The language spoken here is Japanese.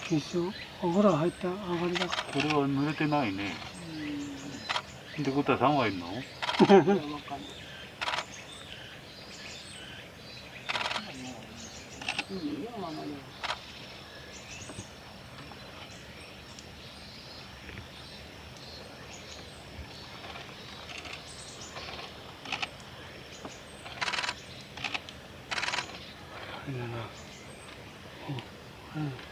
一緒。お風呂入った上がりだかこれは濡れてないね。ってことは3羽いるの？ ら。あれだな。うん。